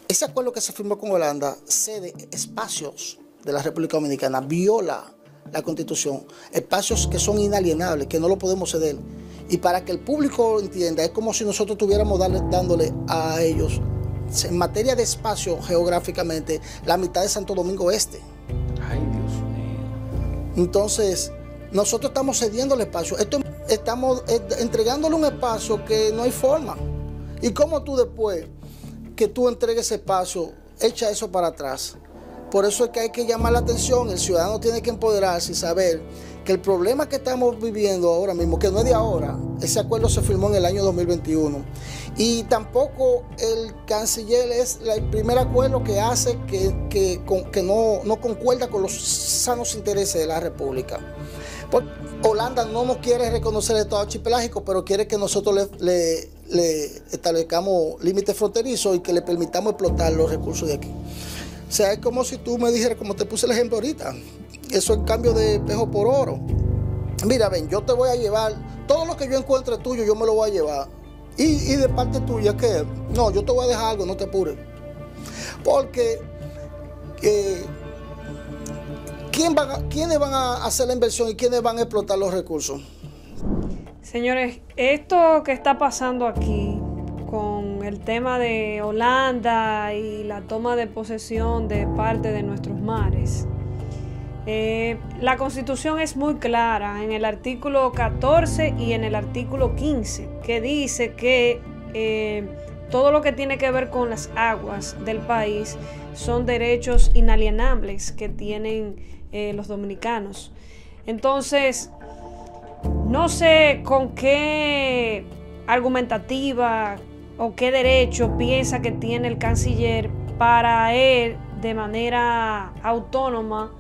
ese acuerdo que se firmó con Holanda cede espacios de la República Dominicana, viola la Constitución, espacios que son inalienables, que no lo podemos ceder. Y para que el público lo entienda, es como si nosotros estuviéramos dándole a ellos, en materia de espacio geográficamente, la mitad de Santo Domingo Este. Ay, Dios mío. Entonces, nosotros estamos cediendo el espacio. Estamos entregándole un espacio que no hay forma. ¿Y cómo tú después que tú entregues ese espacio, echa eso para atrás? Por eso es que hay que llamar la atención. El ciudadano tiene que empoderarse y saber que el problema que estamos viviendo ahora mismo, que no es de ahora, ese acuerdo se firmó en el año 2021. Y tampoco el canciller es el primer acuerdo que hace que no concuerda con los sanos intereses de la República. Porque Holanda no nos quiere reconocer el Estado archipelágico, pero quiere que nosotros le establezcamos límites fronterizos y que le permitamos explotar los recursos de aquí. O sea, es como si tú me dijeras, como te puse el ejemplo ahorita, eso es cambio de espejo por oro. Mira, ven, yo te voy a llevar, todo lo que yo encuentre tuyo, yo me lo voy a llevar. Y de parte tuya, ¿qué? No, yo te voy a dejar algo, no te apures. Porque, ¿quiénes van a hacer la inversión y quiénes van a explotar los recursos? Señores, esto que está pasando aquí con el tema de Holanda y la toma de posesión de parte de nuestros mares, la Constitución es muy clara en el artículo 14 y en el artículo 15, que dice que todo lo que tiene que ver con las aguas del país son derechos inalienables que tienen los dominicanos. Entonces, no sé con qué argumentativa o qué derecho piensa que tiene el canciller para él de manera autónoma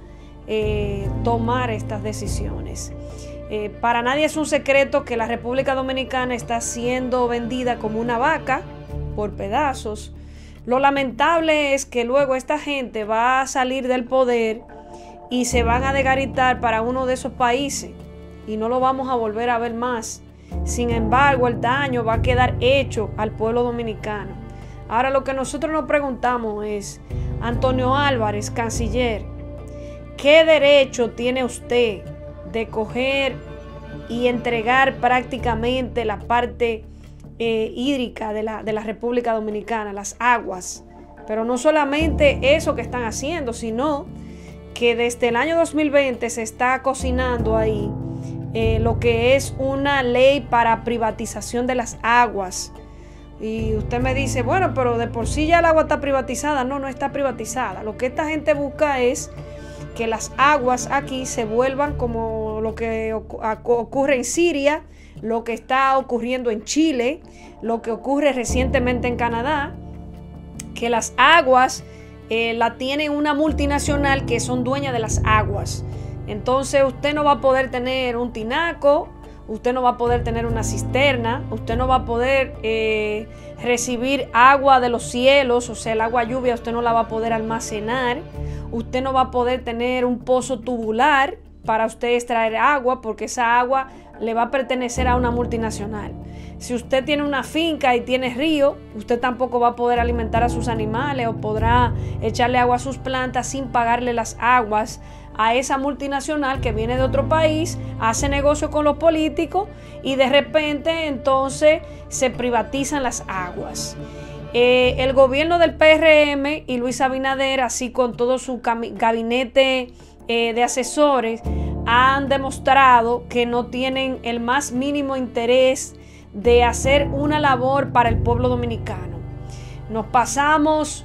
tomar estas decisiones. Para nadie es un secreto que la República Dominicana está siendo vendida como una vaca por pedazos. Lo lamentable es que luego esta gente va a salir del poder y se van a desgaritar para uno de esos países y no lo vamos a volver a ver más. Sin embargo, el daño va a quedar hecho al pueblo dominicano. Ahora, lo que nosotros nos preguntamos es, Antonio Álvarez, canciller, ¿qué derecho tiene usted de coger y entregar prácticamente la parte hídrica de la República Dominicana, las aguas? Pero no solamente eso que están haciendo, sino que desde el año 2020 se está cocinando ahí lo que es una ley para privatización de las aguas. Y usted me dice, bueno, pero de por sí ya el agua está privatizada. No, no está privatizada. Lo que esta gente busca es que las aguas aquí se vuelvan como lo que ocurre en Siria, lo que está ocurriendo en Chile, lo que ocurre recientemente en Canadá, que las aguas la tiene una multinacional que son dueñas de las aguas. Entonces usted no va a poder tener un tinaco, usted no va a poder tener una cisterna, usted no va a poder recibir agua de los cielos, o sea, el agua lluvia usted no la va a poder almacenar, usted no va a poder tener un pozo tubular para usted extraer agua, porque esa agua le va a pertenecer a una multinacional. Si usted tiene una finca y tiene río, usted tampoco va a poder alimentar a sus animales o podrá echarle agua a sus plantas sin pagarle las aguas a esa multinacional que viene de otro país, hace negocio con los políticos y de repente entonces se privatizan las aguas. El gobierno del PRM y Luis Abinader, así con todo su gabinete de asesores, han demostrado que no tienen el más mínimo interés de hacer una labor para el pueblo dominicano. Nos pasamos,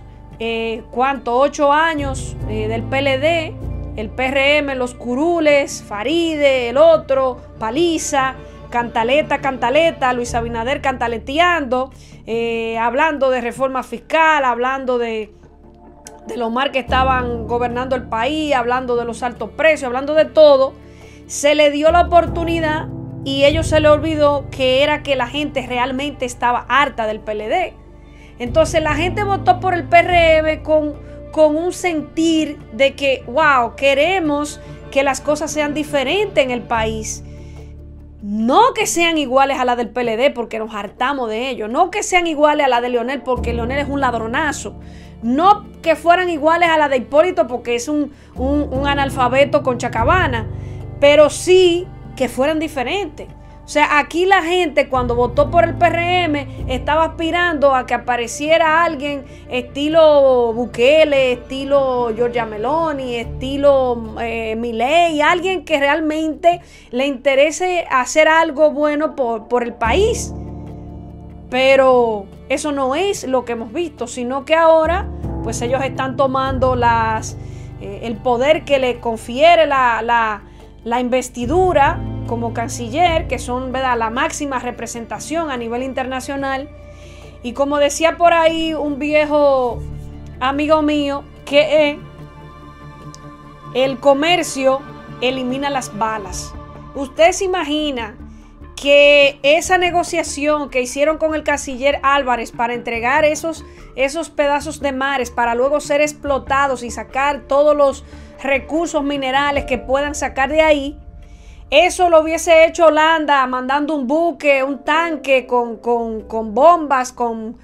8 años del PLD, el PRM, los curules, Faride, el otro, Paliza, cantaleta, Luis Abinader cantaleteando, hablando de reforma fiscal, hablando de los mar que estaban gobernando el país, hablando de los altos precios, hablando de todo. Se le dio la oportunidad y ellos se le olvidó que era que la gente realmente estaba harta del PLD. Entonces la gente votó por el PRM con un sentir de que, wow, queremos que las cosas sean diferentes en el país. No que sean iguales a la del PLD porque nos hartamos de ellos. No que sean iguales a la de Leonel porque Leonel es un ladronazo. No que fueran iguales a la de Hipólito porque es un analfabeto con chacabana. Pero sí que fueran diferentes. O sea, aquí la gente cuando votó por el PRM estaba aspirando a que apareciera alguien estilo Bukele, estilo Giorgia Meloni, estilo Milei, alguien que realmente le interese hacer algo bueno por el país. Pero eso no es lo que hemos visto, sino que ahora pues ellos están tomando el poder que le confiere la investidura como canciller, que son, ¿verdad?, la máxima representación a nivel internacional. Y como decía por ahí un viejo amigo mío, que el comercio elimina las balas. Usted se imagina que esa negociación que hicieron con el canciller Álvarez para entregar esos pedazos de mares para luego ser explotados y sacar todos los recursos minerales que puedan sacar de ahí, eso lo hubiese hecho Holanda mandando un buque, un tanque con bombas, con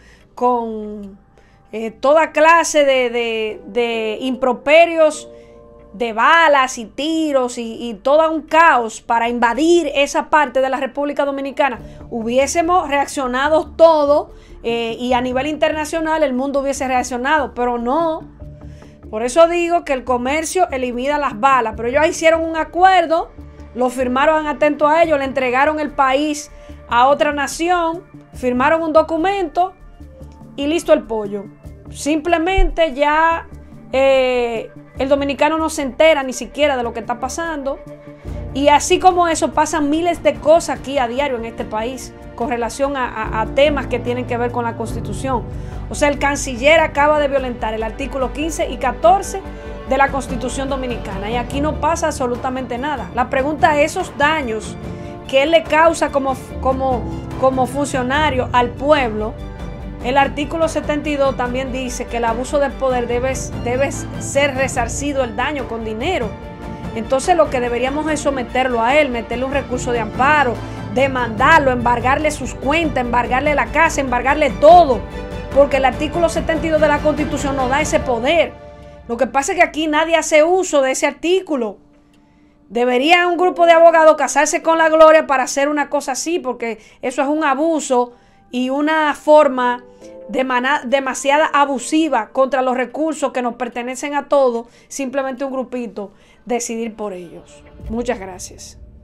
toda clase de improperios, de balas y tiros y todo un caos para invadir esa parte de la República Dominicana. Hubiésemos reaccionado todo y a nivel internacional el mundo hubiese reaccionado, pero no. Por eso digo que el comercio elimina las balas, pero ellos hicieron un acuerdo. Lo firmaron atento a ellos, le entregaron el país a otra nación, firmaron un documento y listo el pollo. Simplemente ya el dominicano no se entera ni siquiera de lo que está pasando. Y así como eso, pasan miles de cosas aquí a diario en este país con relación a temas que tienen que ver con la Constitución. O sea, el canciller acaba de violentar el artículo 15 y 14 de la Constitución Dominicana y aquí no pasa absolutamente nada. La pregunta es esos daños que él le causa como funcionario al pueblo. El artículo 72 también dice que el abuso de poder debe ser resarcido el daño con dinero. Entonces lo que deberíamos es someterlo a él, meterle un recurso de amparo, demandarlo, embargarle sus cuentas, embargarle la casa, embargarle todo, porque el artículo 72 de la Constitución no da ese poder. Lo que pasa es que aquí nadie hace uso de ese artículo. Debería un grupo de abogados casarse con la gloria para hacer una cosa así, porque eso es un abuso y una forma demasiada abusiva contra los recursos que nos pertenecen a todos, simplemente un grupito decidir por ellos. Muchas gracias.